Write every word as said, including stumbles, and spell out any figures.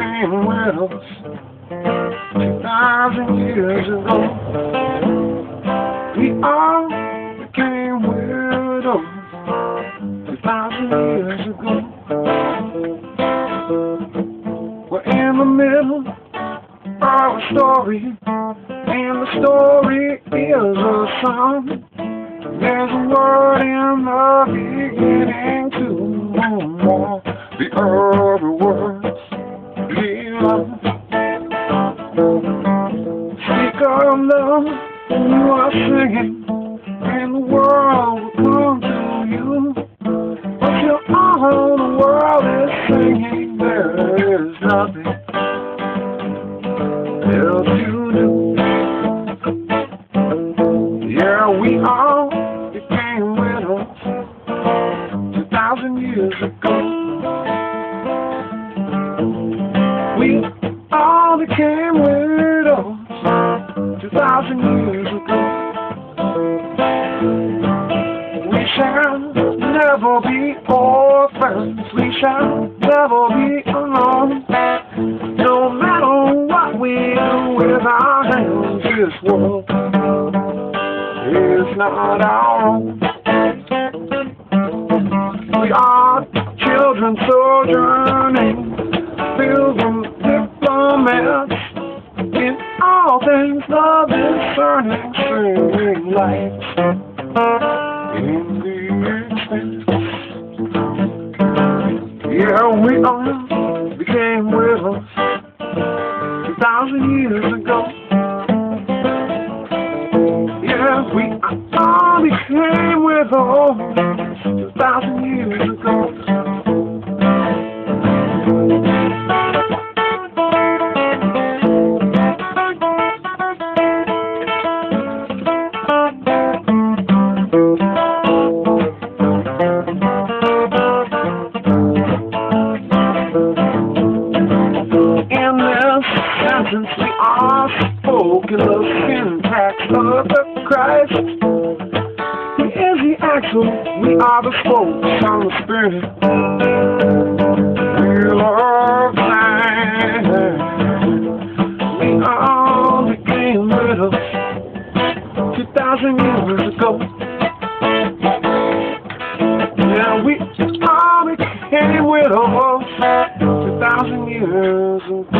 became widows two thousand years ago. We all became widows two thousand years ago. We're in the middle of a story, and the story is a song. There's a word in the beginning to more. The other words belong. Speak of love, you are singing, and the world will come to you. But you're all the world is singing, there is nothing else to do. Yeah, we all became widows two thousand years ago. We all became widows two thousand years ago. We shall never be orphans. We shall never be alone. No matter what we do with our hands, this world is not our own. We are children sojourning, pilgrim diplomats, in all things love is burning, streaming lights in the expanse. Yeah, we all became widows two thousand years ago. Yeah, we all became widows two thousand years ago. Since we are spoken the syntax of the Christ, He is the axle, we are the spokes on the spirit. Wheel of time. We all became widows two thousand years ago. Yeah, we all became widows two thousand years ago.